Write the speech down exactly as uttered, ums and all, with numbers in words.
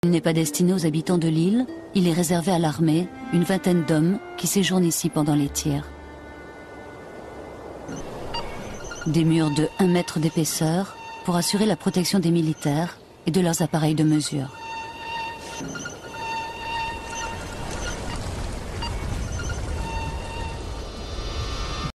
Il n'est pas destiné aux habitants de l'île, il est réservé à l'armée, une vingtaine d'hommes qui séjournent ici pendant les tirs. Des murs de un mètre d'épaisseur pour assurer la protection des militaires et de leurs appareils de mesure.